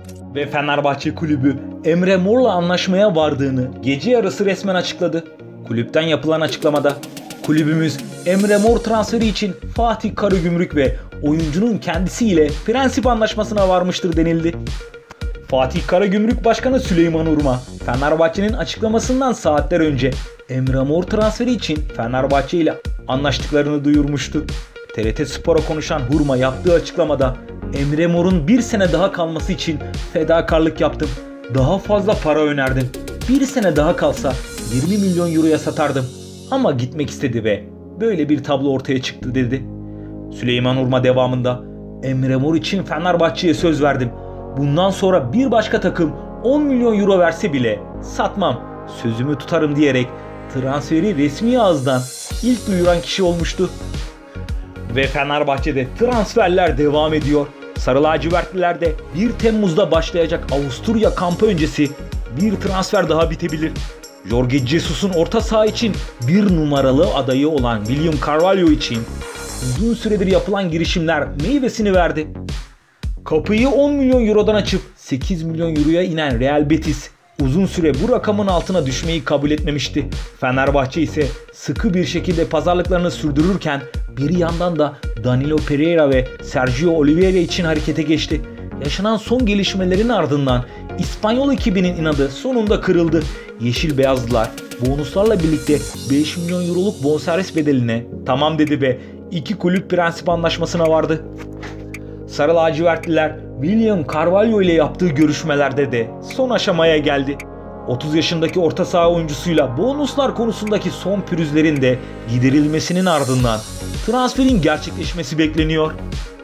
Ve Fenerbahçe kulübü Emre Mor'la anlaşmaya vardığını gece yarısı resmen açıkladı. Kulüpten yapılan açıklamada kulübümüz Emre Mor transferi için Fatih Karagümrük ve oyuncunun kendisiyle prensip anlaşmasına varmıştır denildi. Fatih Karagümrük Başkanı Süleyman Urma, Fenerbahçe'nin açıklamasından saatler önce Emre Mor transferi için Fenerbahçe ile anlaştıklarını duyurmuştu. TRT Spor'a konuşan Urma yaptığı açıklamada Emre Mor'un bir sene daha kalması için fedakarlık yaptım. Daha fazla para önerdim. Bir sene daha kalsa 20 milyon euroya satardım. Ama gitmek istedi ve böyle bir tablo ortaya çıktı dedi. Süleyman Urma devamında Emre Mor için Fenerbahçe'ye söz verdim. Bundan sonra bir başka takım 10 milyon euro verse bile satmam, sözümü tutarım diyerek transferi resmi ağızdan ilk duyuran kişi olmuştu. Ve Fenerbahçe'de transferler devam ediyor. Sarı lacivertlilerde 1 Temmuz'da başlayacak Avusturya kampı öncesi bir transfer daha bitebilir. Jorge Jesus'un orta saha için bir numaralı adayı olan William Carvalho için uzun süredir yapılan girişimler meyvesini verdi. Kapıyı 10 milyon eurodan açıp 8 milyon euroya inen Real Betis uzun süre bu rakamın altına düşmeyi kabul etmemişti. Fenerbahçe ise sıkı bir şekilde pazarlıklarını sürdürürken bir yandan da Danilo Pereira ve Sergio Oliveira için harekete geçti. Yaşanan son gelişmelerin ardından İspanyol ekibinin inadı sonunda kırıldı. Yeşil Beyazlılar bonuslarla birlikte 5 milyon euroluk bonservis bedeline tamam dedi ve iki kulüp prensip anlaşmasına vardı. Sarı lacivertliler William Carvalho ile yaptığı görüşmelerde de son aşamaya geldi. 30 yaşındaki orta saha oyuncusuyla bonuslar konusundaki son pürüzlerin de giderilmesinin ardından transferin gerçekleşmesi bekleniyor.